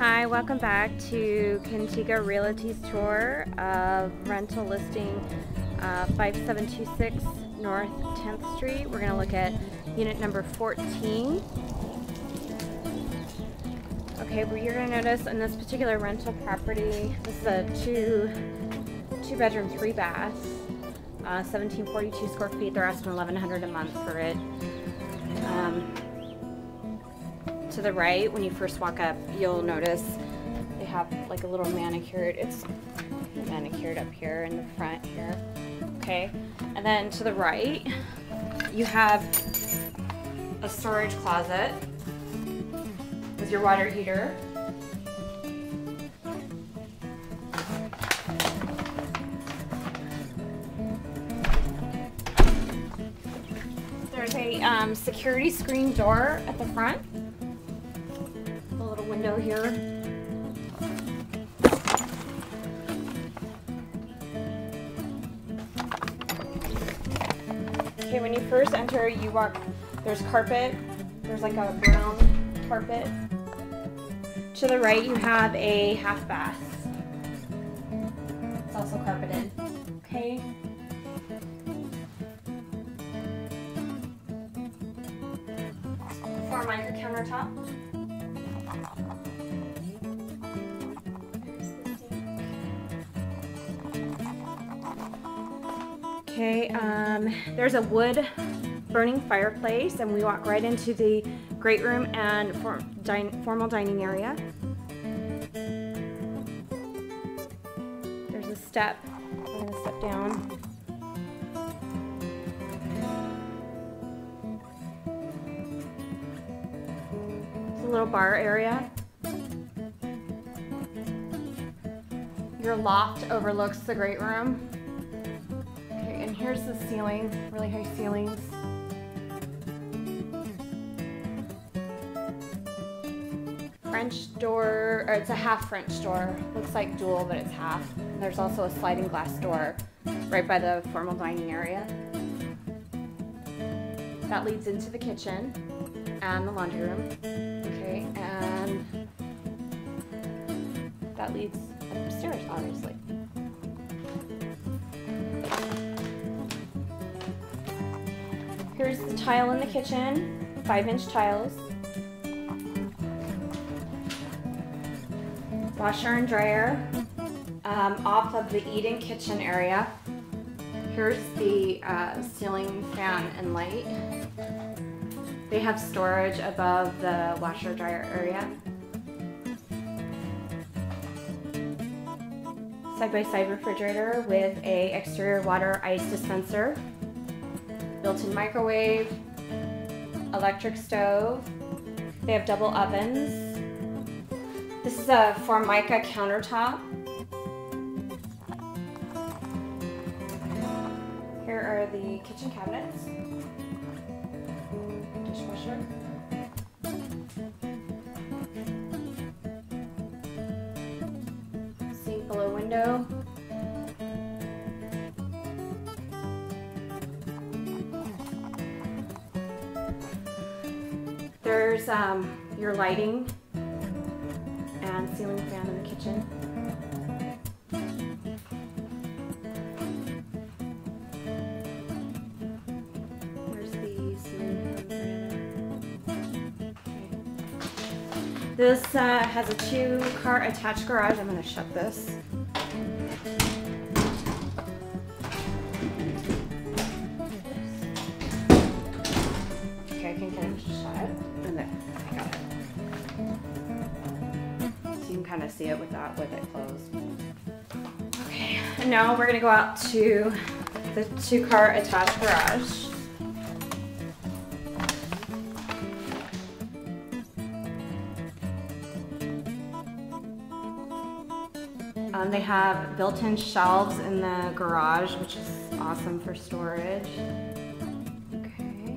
Hi, welcome back to Contigo Realty's tour of rental listing 5726 North 10th Street. We're going to look at unit number 14. Okay, well, you're going to notice in this particular rental property, this is a two bedroom, 3 baths, 1742 square feet. They're asking $1,100 a month for it. To the right, when you first walk up, you'll notice they have like a little manicured, it's manicured up here in the front here, okay? And then to the right, you have a storage closet with your water heater. There's a security screen door at the front. Window here. Okay, when you first enter, you walk, there's carpet. There's like a brown carpet. To the right, you have a half bath. It's also carpeted. Okay. Formica countertop. Okay, there's a wood burning fireplace, and we walk right into the great room and formal dining area. There's a step. I'm going to step down. It's a little bar area. Your loft overlooks the great room. Here's the ceiling, really high ceilings. French door, or it's a half French door. Looks like dual, but it's half. And there's also a sliding glass door right by the formal dining area. That leads into the kitchen and the laundry room. Okay, and that leads upstairs, obviously. Here's the tile in the kitchen, 5-inch tiles. Washer and dryer off of the eat-in kitchen area. Here's the ceiling fan and light. They have storage above the washer dryer area. Side-by-side refrigerator with a exterior water ice dispenser. Built-in microwave, electric stove. They have double ovens. This is a Formica countertop. Here are the kitchen cabinets. Dishwasher. Sink below window. There's your lighting and ceiling fan in the kitchen. There's the ceiling fan. Okay. This has a 2-car attached garage. I'm going to shut this. Okay, I can kind of shut it. And there, I got it. So you can kind of see it with it closed. Okay, and now we're going to go out to the 2-car attached garage. They have built-in shelves in the garage, which is awesome for storage. Okay.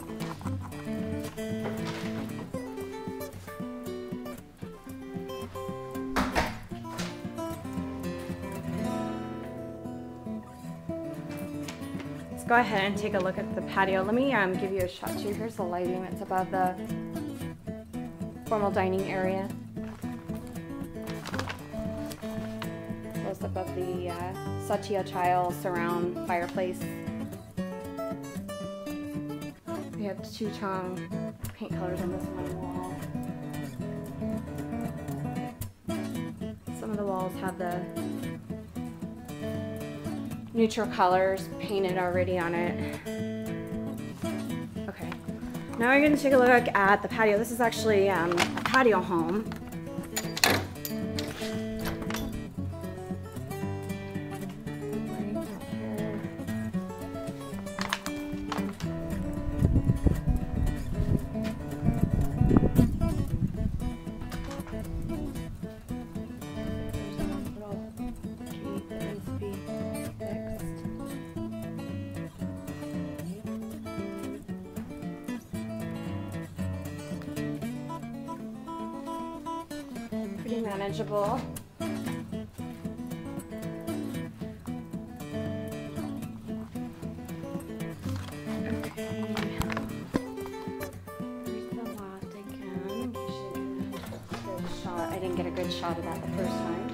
Let's go ahead and take a look at the patio. Let me give you a shot too. Here's the lighting that's above the formal dining area. of the Satya Tile surround fireplace. We have two-tone paint colors on this one wall. Some of the walls have the neutral colors painted already on it. Okay, now we're going to take a look at the patio. This is actually a patio home. Pretty manageable. Okay. Here's the loft again. Good shot. I didn't get a good shot of that the first time.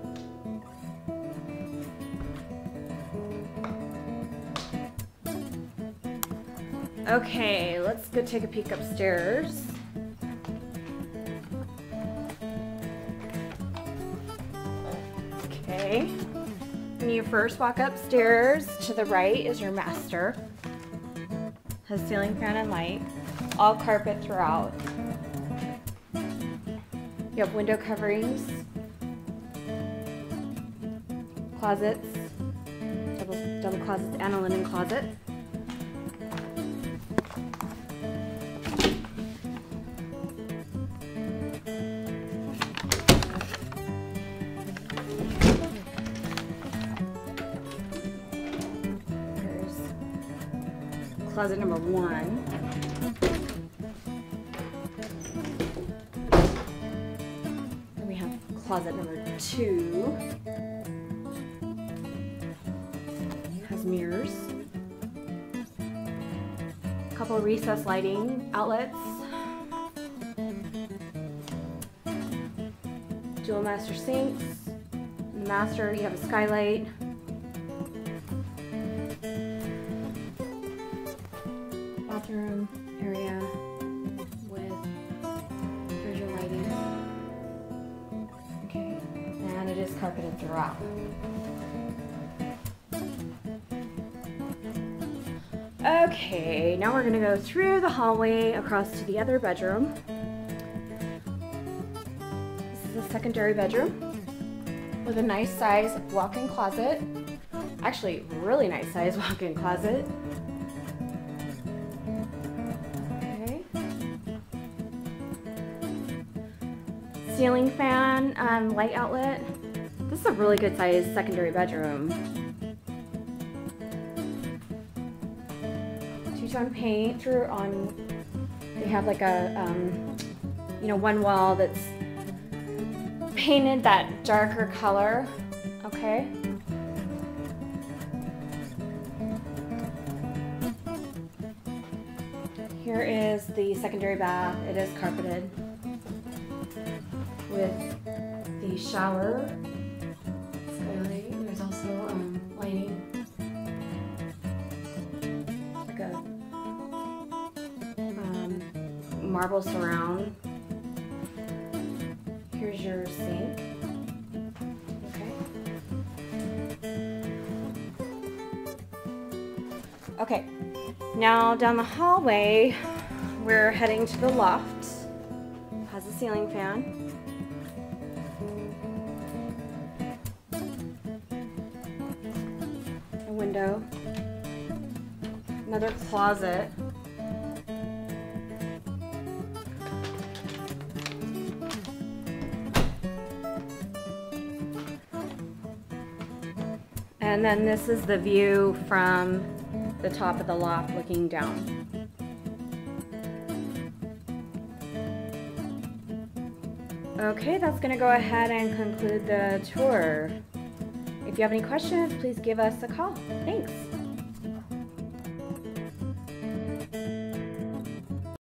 Okay, let's go take a peek upstairs. Okay, when you first walk upstairs, to the right is your master. Has ceiling fan and light, all carpet throughout. You have window coverings, closets, double closets, and a linen closet. Closet number 1. And we have closet number 2. Has mirrors. A couple recessed lighting outlets. Dual master sinks. In the master, you have a skylight. Bathroom area with refrigerator lighting. Okay, and it is carpeted throughout. Okay, now we're gonna go through the hallway across to the other bedroom. This is a secondary bedroom with a nice size walk-in closet. Actually, really nice size walk-in closet. Ceiling fan and light outlet. This is a really good size secondary bedroom. Two-tone paint through on. They have like a one wall that's painted that darker color. Okay. Here is the secondary bath. It is carpeted with the shower skylight. There's also lighting, like a marble surround. Here's your sink. Okay, now down the hallway, we're heading to the loft. Has a ceiling fan. A window. Another closet. And then this is the view from the top of the loft looking down. Okay, that's going to go ahead and conclude the tour. If you have any questions, please give us a call. Thanks.